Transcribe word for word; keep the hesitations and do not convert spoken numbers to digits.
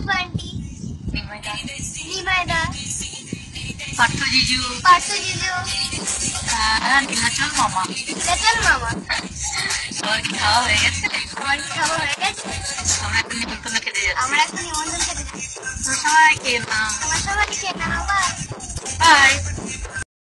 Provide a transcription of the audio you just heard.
বান্টি, নিমাইদা, নিমাইদা, পার্থ জিজু, পার্থ জিজু, আর নীলাচল মামা। নীলাচল মামা। সবার কি খাওয়া হয়ে গেছে? আমার কি খাওয়া হয়ে গেছে? আমরা এখন নিমন্ত্রণ খেতে যাচ্ছি। আমরা এখন নিমন্ত্রণ খেতে যাচ্ছি। তো সবাই খেয়ে নাও। আমার সবাই খেয়ে নাও। বাই। বাই।